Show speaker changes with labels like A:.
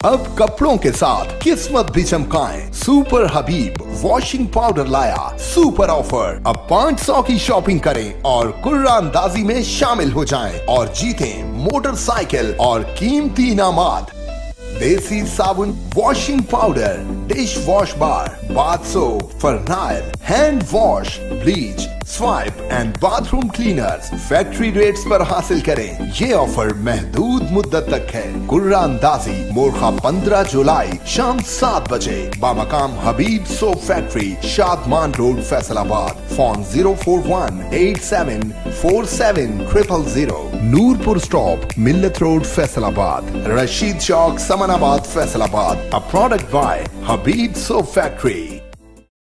A: अब कपड़ों के साथ किस्मत भी चमकाएं। सुपर हबीब वॉशिंग पाउडर लाया सुपर ऑफर। अब 500 की शॉपिंग करें और कुर्रानदाजी में शामिल हो जाएं और जीतें मोटरसाइकिल और कीमती इनामात। देसी साबुन, washing powder, dish wash bar, bath soap, phenyl, hand wash, bleach, swipe and bathroom cleaners factory rates पर हासिल करें। ये ऑफर महदूद मुद्दत तक है। कुर्रानदाजी मोरखा 15 जुलाई शाम 7 बजे। बामकाम Habib soap factory, Shadman road, Faisalabad. Phone 04187470000। Noorpur stop, Millat road, Faisalabad. Rashid Chowk, Samanabad, Faisalabad. A product by Habib Soap Factory.